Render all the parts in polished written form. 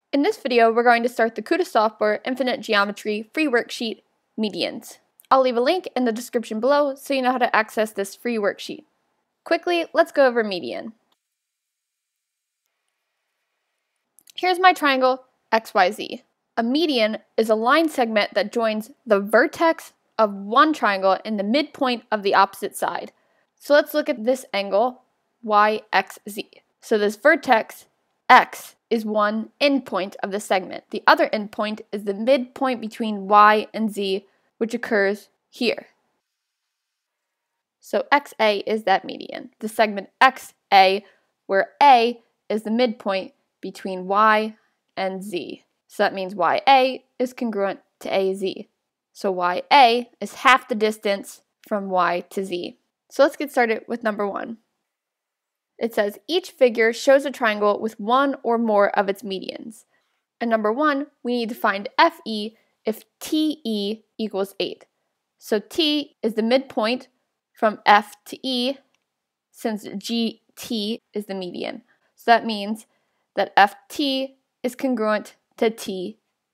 In this video, we're going to start the KutaSoftware Infinite Geometry free worksheet, Medians. I'll leave a link in the description below so you know how to access this free worksheet. Quickly, let's go over median. Here's my triangle XYZ. A median is a line segment that joins the vertex of one triangle in the midpoint of the opposite side. So let's look at this angle, YXZ. So this vertex, X, is one endpoint of the segment. The other endpoint is the midpoint between Y and Z, which occurs here. So XA is that median. The segment XA, where A is the midpoint between Y and Z. So that means YA is congruent to AZ. So YA is half the distance from Y to Z. So let's get started with number 1. It says each figure shows a triangle with one or more of its medians. And number 1, we need to find FE if TE equals 8. So T is the midpoint from F to E, since GT is the median. So that means that FT is congruent to TE.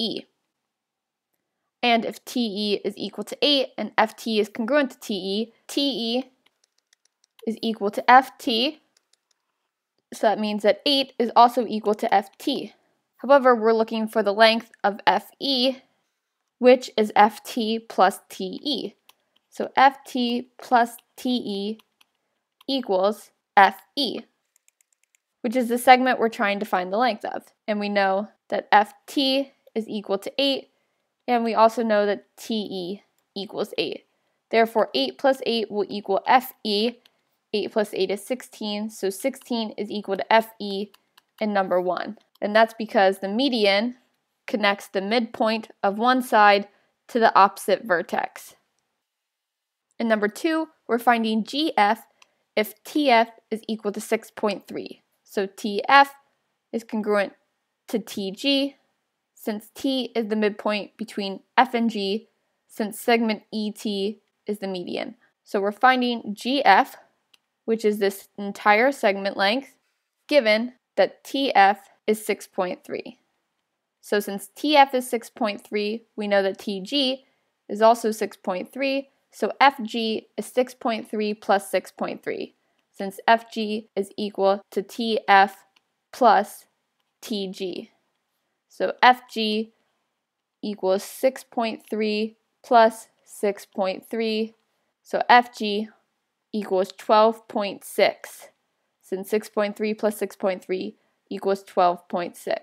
And if TE is equal to 8 and FT is congruent to TE, TE is equal to FT. So that means that 8 is also equal to FT. However, we're looking for the length of FE, which is FT plus TE. So FT plus TE equals FE, which is the segment we're trying to find the length of. And we know that FT is equal to 8, and we also know that TE equals 8. Therefore, 8 plus 8 will equal FE. 8 plus 8 is 16, so 16 is equal to FE in number 1. And that's because the median connects the midpoint of one side to the opposite vertex. In number 2, we're finding GF if TF is equal to 6.3. So TF is congruent to TG, since T is the midpoint between F and G, since segment ET is the median. So we're finding GF, which is this entire segment length, given that TF is 6.3. So since TF is 6.3, we know that TG is also 6.3, so FG is 6.3 plus 6.3, since FG is equal to TF plus TG. So FG equals 6.3 plus 6.3, so FG equals 12.6, since 6.3 plus 6.3 equals 12.6.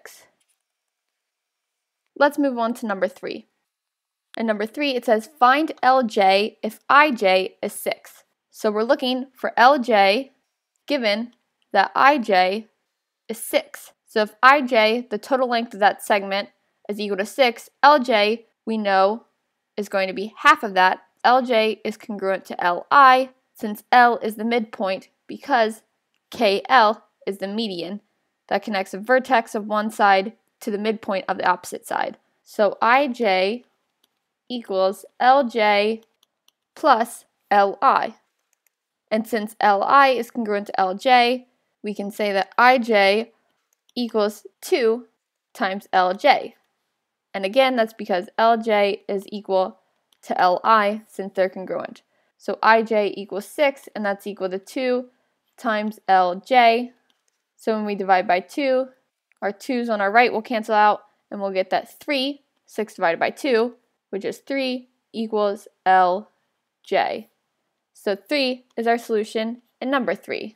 Let's move on to number 3. In number 3, it says find LJ if IJ is 6. So we're looking for LJ given that IJ is 6. So if IJ, the total length of that segment, is equal to 6, LJ, we know, is going to be half of that. LJ is congruent to LI, since L is the midpoint, because KL is the median that connects the vertex of one side to the midpoint of the opposite side. So IJ equals LJ plus LI. And since LI is congruent to LJ, we can say that IJ equals 2 times LJ. And again, that's because LJ is equal to LI since they're congruent. So IJ equals 6, and that's equal to 2 times LJ. So when we divide by 2, our 2's on our right will cancel out, and we'll get that 3, 6 divided by 2, which is 3, equals LJ. So 3 is our solution in number 3.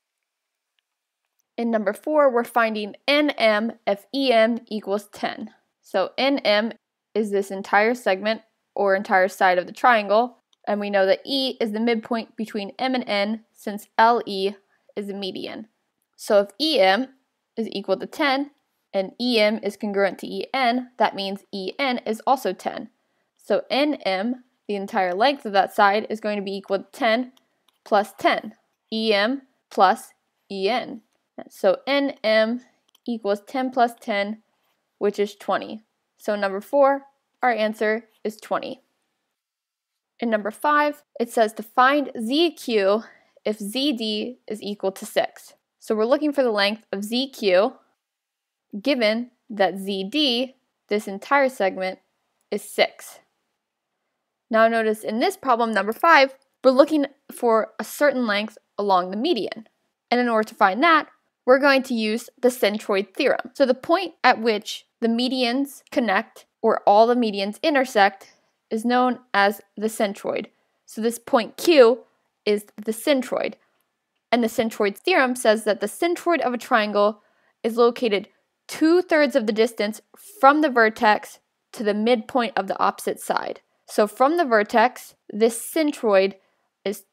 In number 4, we're finding NM if EM equals 10. So NM is this entire segment, or entire side of the triangle, and we know that E is the midpoint between M and N, since LE is the median. So if EM is equal to 10, and EM is congruent to EN, that means EN is also 10. So NM, the entire length of that side, is going to be equal to 10 plus 10, EM plus EN. So NM equals 10 plus 10, which is 20. So number 4, our answer is 20. In number 5, it says to find ZQ if ZD is equal to 6. So we're looking for the length of ZQ given that ZD, this entire segment, is 6. Now notice in this problem, number 5, we're looking for a certain length along the median. And in order to find that, we're going to use the centroid theorem. So the point at which the medians connect, or all the medians intersect, is known as the centroid. So this point Q is the centroid. And the centroid theorem says that the centroid of a triangle is located 2/3 of the distance from the vertex to the midpoint of the opposite side. So from the vertex, this centroid is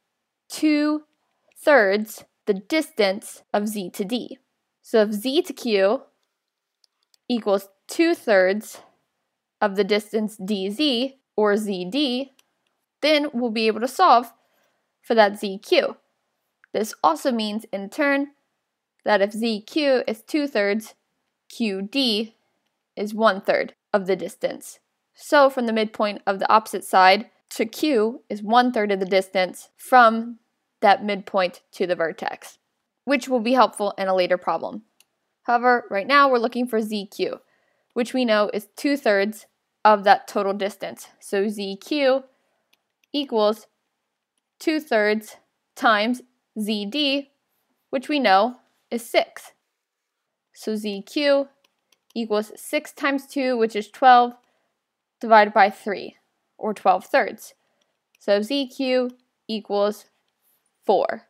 2/3 the distance of Z to D. So if Z to Q equals 2/3 of the distance DZ, or ZD, then we'll be able to solve for that ZQ. This also means, in turn, that if ZQ is 2/3, QD is 1/3 of the distance. So from the midpoint of the opposite side to Q is 1/3 of the distance from that midpoint to the vertex, which will be helpful in a later problem. However, right now we're looking for ZQ, which we know is 2/3 of that total distance. So ZQ equals 2/3 times ZD, which we know is 6. So ZQ equals 6 times 2, which is 12, divided by 3, or 12/3. So ZQ equals 4.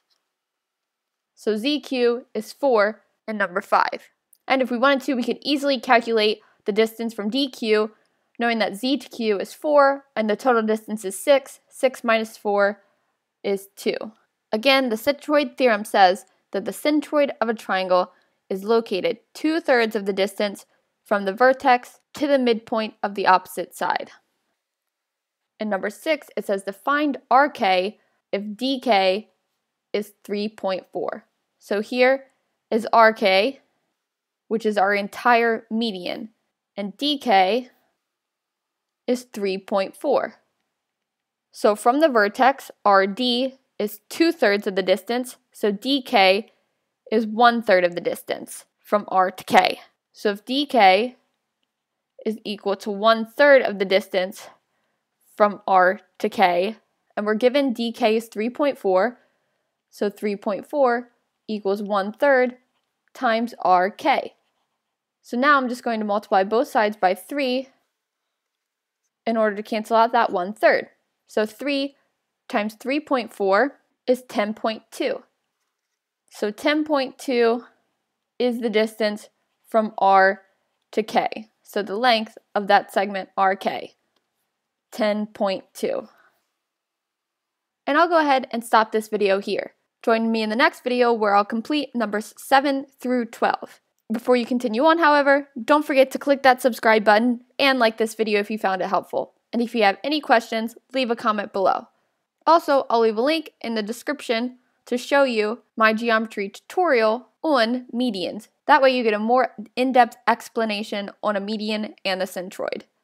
So ZQ is 4 in number 5. And if we wanted to, we could easily calculate the distance from DQ, knowing that Z to Q is 4, and the total distance is 6. 6 minus 4 is 2. Again, the centroid theorem says that the centroid of a triangle is located 2/3 of the distance from the vertex to the midpoint of the opposite side. In number 6, it says to find RK if DK is 3.4. So here is RK, which is our entire median, and DK is 3.4. So from the vertex, RD is 2/3 of the distance, so DK is 1/3 of the distance from R to K. So if DK is equal to 1/3 of the distance from R to K, and we're given DK is 3.4, so 3.4 equals 1/3 times RK. So now I'm just going to multiply both sides by 3 in order to cancel out that 1/3. So 3 times 3.4 is 10.2. So 10.2 is the distance from R to K. So the length of that segment RK, 10.2. And I'll go ahead and stop this video here. Join me in the next video where I'll complete numbers 7 through 12. Before you continue on, however, don't forget to click that subscribe button and like this video if you found it helpful. And if you have any questions, leave a comment below. Also, I'll leave a link in the description to show you my geometry tutorial on medians. That way you get a more in-depth explanation on a median and the centroid.